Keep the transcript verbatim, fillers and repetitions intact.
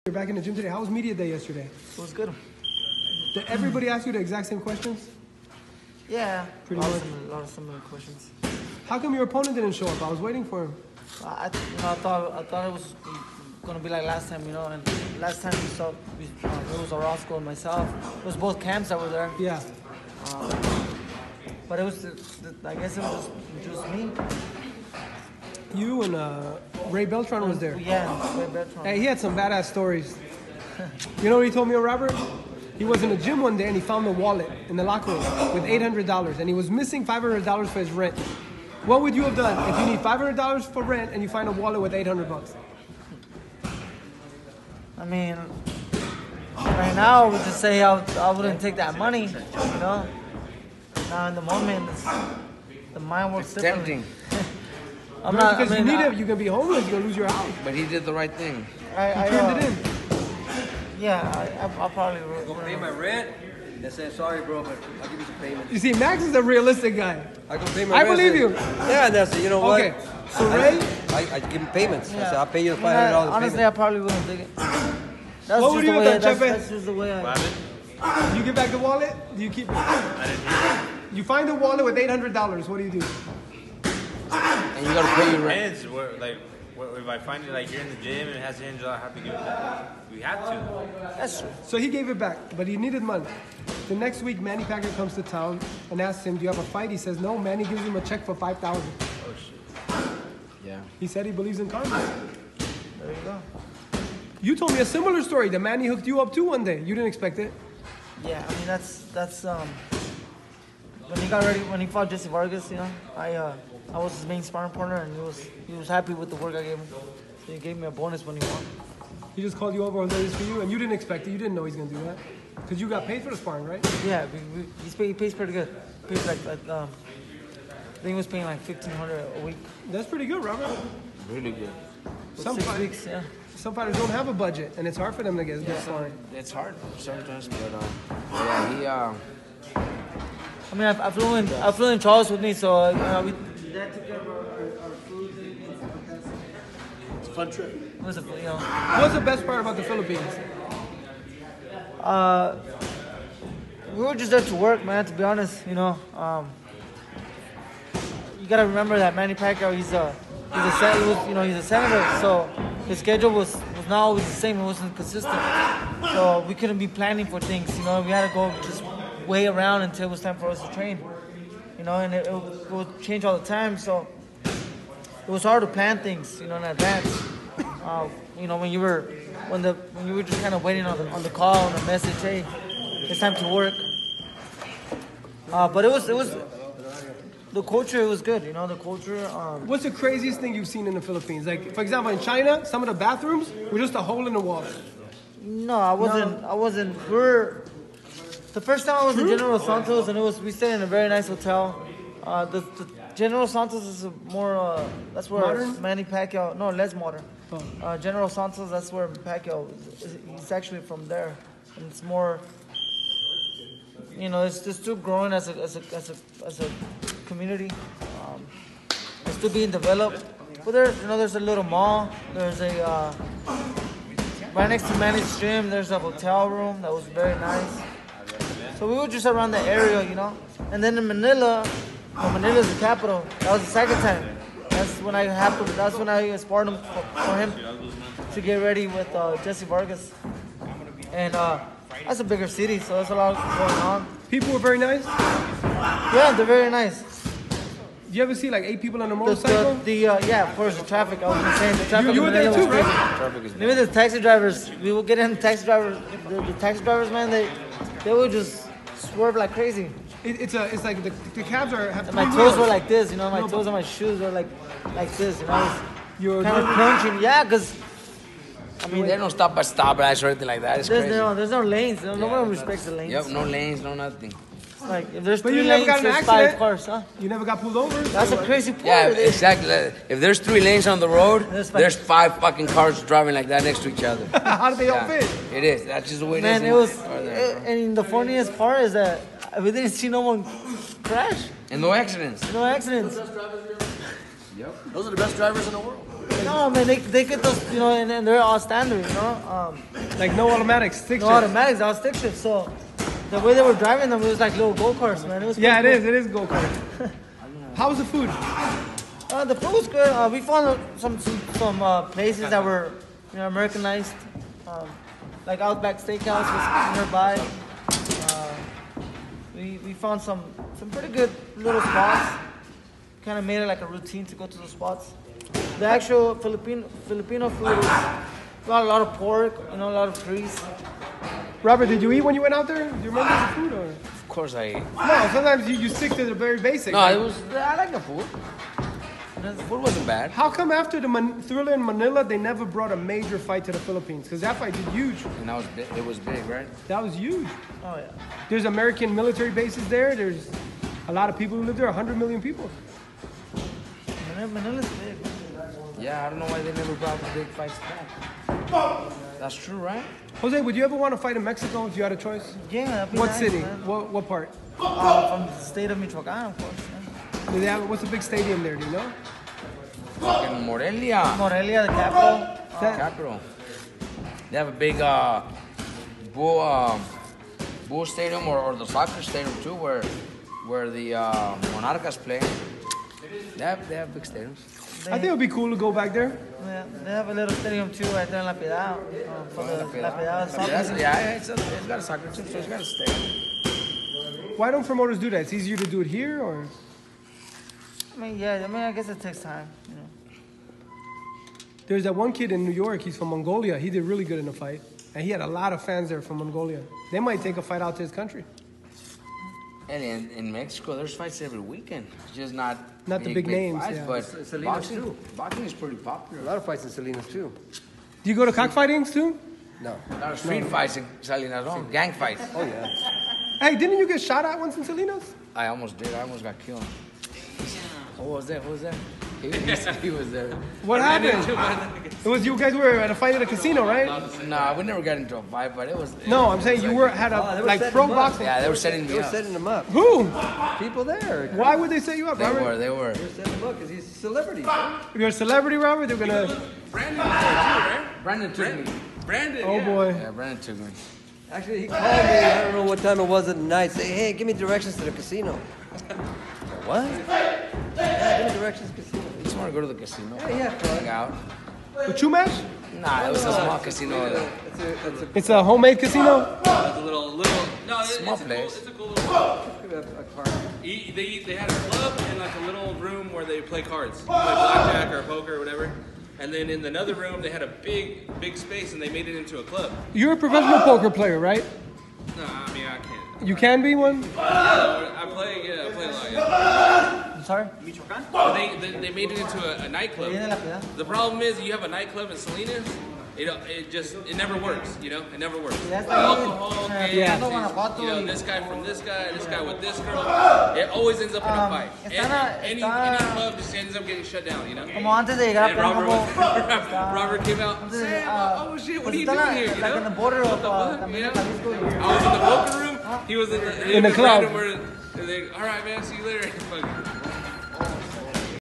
You're back in the gym today. How was media day yesterday? It was good. Did everybody ask you the exact same questions? Yeah, Pretty a lot much. of similar, a lot of similar questions. How come your opponent didn't show up? I was waiting for him. I, you know, I thought I thought it was gonna be like last time, you know. And last time we saw, we, uh, it was Orozco and myself. It was both camps that were there. Yeah. Um, but it was, the, the, I guess it was just, just me. You and uh, Ray Beltran was there. Yeah, Ray Beltran. Hey, he had some badass stories. You know what he told me, Robert? He was in the gym one day and he found a wallet in the locker room with eight hundred dollars and he was missing five hundred dollars for his rent. What would you have done if you need five hundred dollars for rent and you find a wallet with eight hundred bucks? I mean, right now I would just say I, would, I wouldn't take that money, you know. Now in the moment, it's, the mind works It's differently. tempting. I'm Right, not, because I mean, you need I, it, you're gonna be homeless, you're gonna lose your house. But he did the right thing. I, I, He turned uh, it in. Yeah, I, I, I'll probably. I'm gonna pay my rent and say sorry, bro, but I'll give you some payment. You see, Max is a realistic guy. I can pay my I rent. believe you. Yeah, and that's it. You know what? Okay, so Ray, I, I give him payments. I Yeah. say I'll pay you the I mean, five hundred I- dollars. honestly, I probably wouldn't take it. That's What would just you the have way. done, That's, Chepe? that's just the way I. do you give back the wallet? Do you keep it? I didn't hear You find a wallet with eight hundred dollars, what do you do? And you gotta pay your it. rent. Depends. Where, like, where, if I find it like you're in the gym and it has hinges, I have to give it back. We have to. That's true. So he gave it back, but he needed money. The next week, Manny Pacquiao comes to town and asks him, do you have a fight? He says, no. Manny gives him a check for five thousand dollars. Oh shit. Yeah. He said he believes in karma. There you go. You told me a similar story that Manny hooked you up too one day. You didn't expect it. Yeah, I mean that's that's um. When he got ready, when he fought Jesse Vargas, you know, I uh, I was his main sparring partner, and he was he was happy with the work I gave him. So he gave me a bonus when he won. He just called you over and said this for you, and you didn't expect it. You didn't know he's gonna do that. Because you got paid for the sparring, right? Yeah, we, we, he's pay, he pays pretty good. Pays like like um, I think he was paying like fifteen hundred a week. That's pretty good, Robert. Really good. For Some six fight- weeks, yeah. Some fighters don't have a budget, and it's hard for them to get good sparring. It's hard sometimes, but uh, yeah, he uh, I mean, I, I flew in I flew in Charles with me, so uh, you know, we that took care of our, our, our food and stuff. It's a fun trip. It was a, you know. What's the best part about the Philippines? Uh, we were just there to work, man. To be honest, you know, um, you gotta remember that Manny Pacquiao, he's a, he's a, sen- he was, you know, he's a senator, so his schedule was, was not always the same. It wasn't consistent, so we couldn't be planning for things. You know, we had to go just way around until it was time for us to train. You know, and it, it, would, it would change all the time, so it was hard to plan things, you know, in advance. Uh, you know, when you were when the when you were just kind of waiting on the on the call on the message, hey, it's time to work. Uh, but it was it was the culture. It was good, you know, the culture. Um, What's the craziest thing you've seen in the Philippines? Like, for example, in China, some of the bathrooms were just a hole in the wall. no, I wasn't. I wasn't. We're the first time I was in General Santos, and it was we stayed in a very nice hotel. Uh, the, the General Santos is a more uh, that's where Modern? Manny Pacquiao. No, less modern. Oh. Uh, General Santos, that's where Pacquiao. Is, he's actually from there, and it's more. You know, it's, it's still growing as a as a as a as a community. Um, it's still being developed. But there, you know, there's a little mall. There's a uh, right next to Manny's gym. There's a hotel room that was very nice. So we were just around the area, you know. And then in Manila, well, Manila's the capital. That was the second time. That's when I happened. That's when I sparred him for, for him to get ready with uh, Jesse Vargas. And uh, that's a bigger city, so there's a lot going on. People were very nice. Yeah, they're very nice. Do you ever see like eight people on a The, motorcycle? the, the uh, yeah, of course, the traffic. I was just saying the traffic. You- you in were there Manila too, was right? crazy. traffic is Even the taxi drivers, we will get in the taxi drivers. The, the taxi drivers, man, they they would just swerve like crazy. It, it's a, it's like the, the cabs are have And my three toes wheels. were like this, you know. My No, toes but- and my shoes were like like this, you know. You're Kind of crunching, yeah, because I mean, they don't stop at stoplights or anything like that. It's there's crazy. no there's no lanes. No, no Yeah, one it's respects the lanes. Yep, no lanes, no nothing. Like if there's But three you never lanes, got in an there's five accident. cars, huh? You never got pulled over? That's a crazy part. Yeah, of it. exactly. If there's three lanes on the road, There's five. there's five fucking cars driving like that next to each other. How did they all Yeah, fit? it is. That's just the way it is. Man, in- it was. over there, bro. And the funniest part is that we didn't see no one crash. And no accidents. No accidents. Those are the best drivers in the world. Exactly. No, man, they, they get those, you know, and, and they're all standard, you know. Um, Like no automatics, stick no shift. automatics, all stick shift. So the way they were driving them, it was like little go karts, man. It was Yeah, it pretty is. It is go kart. How's the food? cool. Uh, the food was good. Uh, we found some some, some uh, places that were, you know, Americanized, um, like Outback Steakhouse was nearby. Uh, we we found some some pretty good little spots. Kind of made it like a routine to go to those spots. The actual Filipino Filipino food is got a lot of pork, you know, a lot of grease. Robert, did you eat when you went out there? Do you remember the food or? Of course I ate. No, sometimes you, you stick to the very basic. No, it was. I like the food. The food wasn't bad. How come after the Man- Thriller in Manila, they never brought a major fight to the Philippines? Because that fight did huge. And that was big. It was big, right? That was huge. Oh yeah. There's American military bases there. There's a lot of people who live there, one hundred million people. Manila- Manila's big. Yeah, I don't know why they never brought the big fights back. That's true, right? Jose, would you ever want to fight in Mexico if you had a choice? Yeah, that'd be What nice, city? man. What, what part? Uh, from the state of Michoacan, of course. Yeah. Do they have, what's the big stadium there? Do you know? Fucking Morelia. Morelia, the capital. That- Capital. They have a big uh, bull, um, bull stadium or, or the soccer stadium too, where where the uh, Monarcas play. They have, they have big stadiums. I think it would be cool to go back there. Yeah, they have a little stadium too right there in La Piedad. Um, for the La Piedad La soccer. Piedad, yeah, it's, a, it's got a soccer team, so it's got a stadium. Why don't promoters do that? It's easier to do it here, or I mean, yeah, I mean, I guess it takes time. You know. there's that one kid in New York. He's from Mongolia. He did really good in the fight, and he had a lot of fans there from Mongolia. They might take a fight out to his country. And in, in Mexico, there's fights every weekend. It's just not Not the big names, fights, yeah. but S- Salinas boxing, too. boxing is pretty popular. A lot of fights in Salinas too. Do you go to cockfightings too? No. A lot of street fights in Salinas, no, gang fights. Oh yeah. Hey, didn't you get shot at once in Salinas? I almost did. I almost got killed. Who was that? Who was that? He, he, he was there. What happened? It was you guys were at a fight at a casino, right? Nah, we never got into a fight, but it was. No, I'm saying you were had Oh, they a were like setting pro them up. boxing. Yeah, they were setting They me were up. setting them up. Who? People there. Why would they set you up, They Robert? were. They were. They were setting them up because he's a celebrity. man. You're a celebrity, Robert. They're gonna. Brandon was there too, right? Brandon took me. Brandon. Oh yeah. boy. Yeah, Brandon took me. Actually, he called me. I don't know what time it was at night. Say, hey, give me directions to the casino. What? Yeah, give me directions to the casino. I just want to go to the casino. Yeah, yeah, Hang out. A true match? Nah, it was a small casino. It's a, it's a, It's a homemade casino. It's a little, little. No, it's, Small it's a cool. place. It's a cool little. a card. He, they, they had a club and like a little room where they play cards, play blackjack or poker or whatever. And then in another room they had a big, big space and they made it into a club. You're a professional poker player, right? No, I mean I can't. You can be one. I play, yeah, I play a lot. Yeah. I'm sorry. But they, they they made it into a, a nightclub. Viene La Piedad. The problem is you have a nightclub in Salinas. It, it just it never works, you know. It never works. That's The the alcohol, thing. games, Yeah. these- Guanajuato you know, y- this guy from this guy, this guy with this girl. It always ends up in a Um, fight. está And na- any está- any club just ends up getting shut down, you know. Como antes de llegar a And Robert, was, Está- Robert came out. antes de- Sam, ah, oh shit, what pues are you está doing la- here? You like know? in the border What of, the uh, fuck, también you en know? Jalisco y- I was in the poker room. He was in the, In the in club. Where, they, all right, man, see you later. Fuck.